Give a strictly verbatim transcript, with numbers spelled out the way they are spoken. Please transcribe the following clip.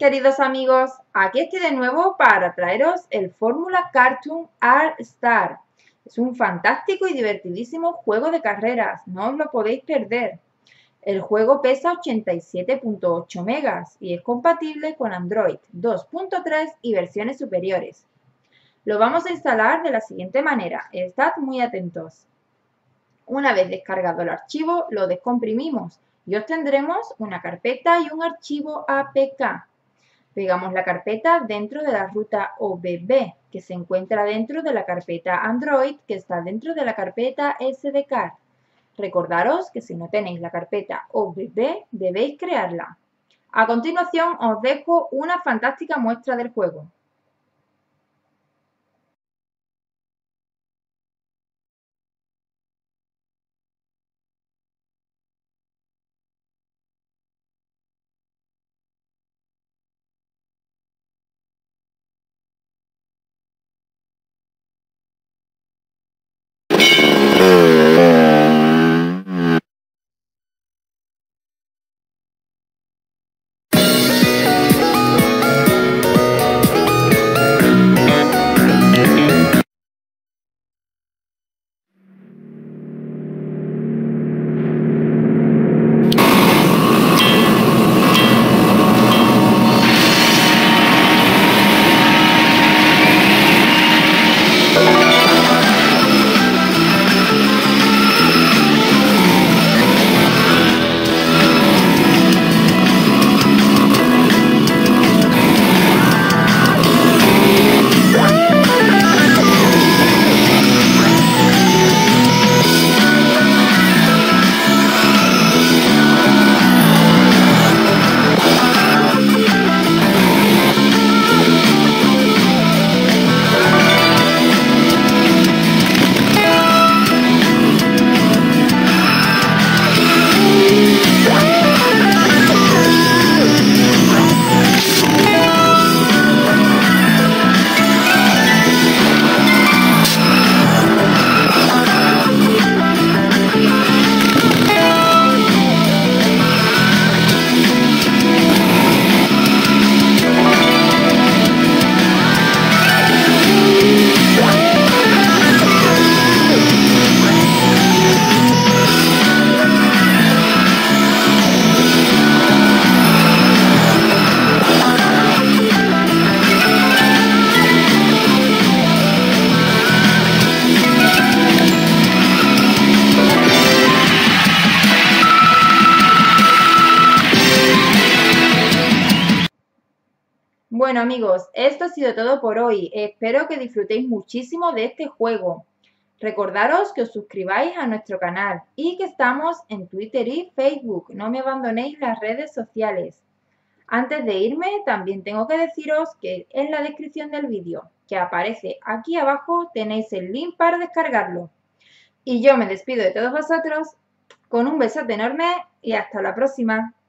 Queridos amigos, aquí estoy de nuevo para traeros el Fórmula Cartoon All Star. Es un fantástico y divertidísimo juego de carreras, no os lo podéis perder. El juego pesa ochenta y siete punto ocho megas y es compatible con Android dos punto tres y versiones superiores. Lo vamos a instalar de la siguiente manera, estad muy atentos. Una vez descargado el archivo, lo descomprimimos y obtendremos una carpeta y un archivo A P K. Pegamos la carpeta dentro de la ruta O B B, que se encuentra dentro de la carpeta Android, que está dentro de la carpeta S D card. Recordaros que si no tenéis la carpeta O B B, debéis crearla. A continuación os dejo una fantástica muestra del juego. Bueno amigos, esto ha sido todo por hoy. Espero que disfrutéis muchísimo de este juego. Recordaros que os suscribáis a nuestro canal y que estamos en Twitter y Facebook. No me abandonéis las redes sociales. Antes de irme, también tengo que deciros que en la descripción del vídeo que aparece aquí abajo tenéis el link para descargarlo. Y yo me despido de todos vosotros con un besote enorme y hasta la próxima.